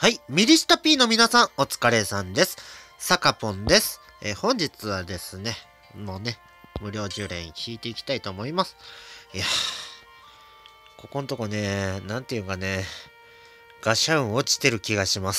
はい、ミリシタ P の皆さん、お疲れさんです。サカポンです。本日はですね、もうね、無料10連引いていきたいと思います。いやー、ここんとこね、なんていうかね、ガシャ運落ちてる気がします。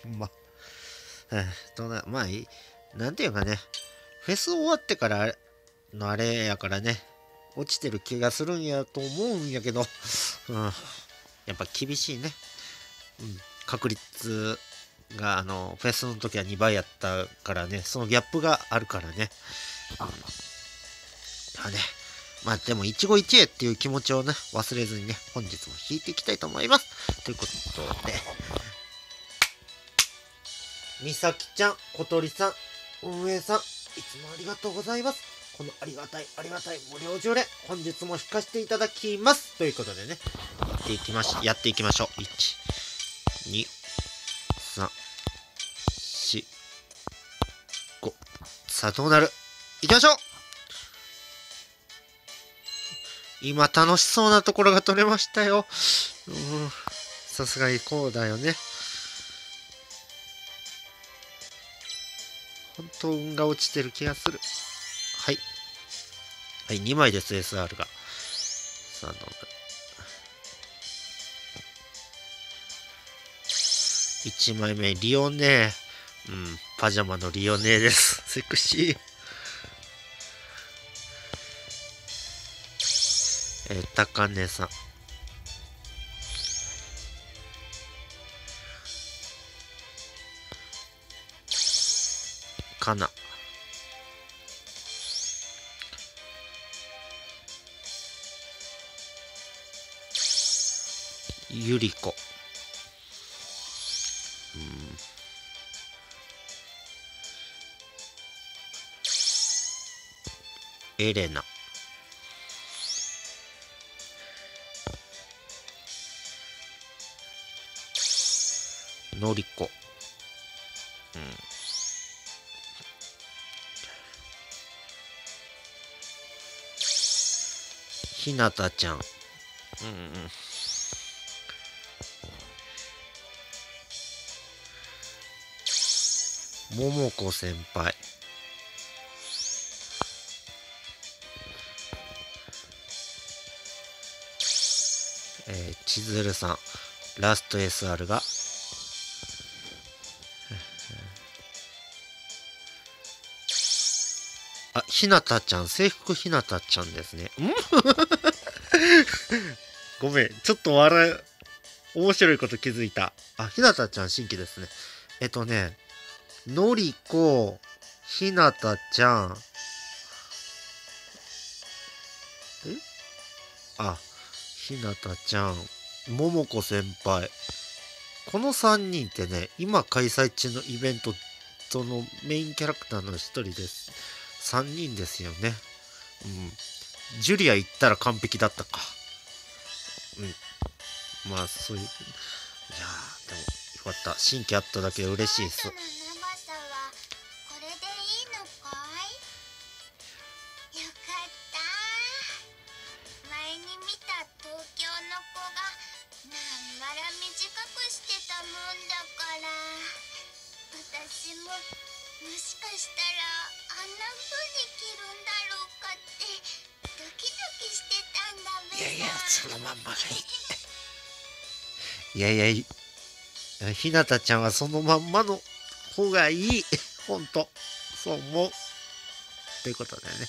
まあいい。なんていうかね、フェス終わってからのあれやからね、落ちてる気がするんやと思うんやけど、やっぱ厳しいね。確率がフェスの時は2倍やったからね、そのギャップがあるからね。まあでも一期一会っていう気持ちをね、忘れずにね、本日も弾いていきたいと思います。ということで、みさきちゃん、小鳥さん、運営さん、いつもありがとうございます。このありがたい無料10連、本日も弾かせていただきます。ということでね、やっていきましょう。1、2、3、4、5。さあ、どうなる？行きましょう！今、楽しそうなところが取れましたよ。さすがにこうだよね。本当、運が落ちてる気がする。はい。はい、2枚です、SR が。さあ、どうなる？1枚目、リオネー。パジャマのリオネーです。セクシー。高根さん。かな。ゆりこ。エレナ。のりこ。ひなたちゃん。ももこ先輩。千鶴さん。ラスト SR が。あ、ひなたちゃん。制服ひなたちゃんですね。ごめん。ちょっと面白いこと気づいた。あ、ひなたちゃん新規ですね。のりこ、ひなたちゃん。ひなたちゃん、ももこ先輩。この3人ってね、今開催中のイベント、そのメインキャラクターの一人です。3人ですよね。ジュリア行ったら完璧だったか。まあ、そういう。いやー、でも、よかった。新規あっただけで嬉しいです。 私ももしかしたらあんな風に着るんだろうかってドキドキしてたんだべさ。 いやいや、そのまんまがいい。いや、ひなたちゃんはそのまんまの方がいい。ほんと、そう思う。ということでね。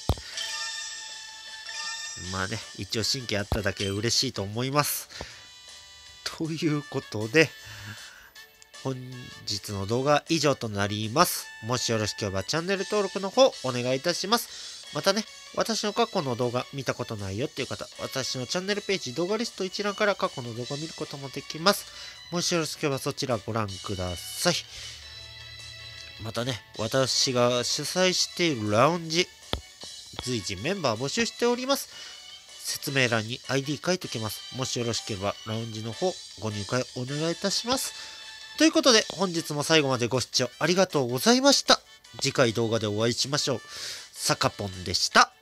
まあね、一応神経あっただけ嬉しいと思います。ということで、本日の動画は以上となります。もしよろしければチャンネル登録の方お願いいたします。またね、私の過去の動画見たことないよっていう方、私のチャンネルページ動画リスト一覧から過去の動画を見ることもできます。もしよろしければそちらご覧ください。またね、私が主催しているラウンジ、随時メンバー募集しております。説明欄に ID 書いておきます。もしよろしければラウンジの方ご入会お願いいたします。ということで本日も最後までご視聴ありがとうございました。次回動画でお会いしましょう。さかぽんでした。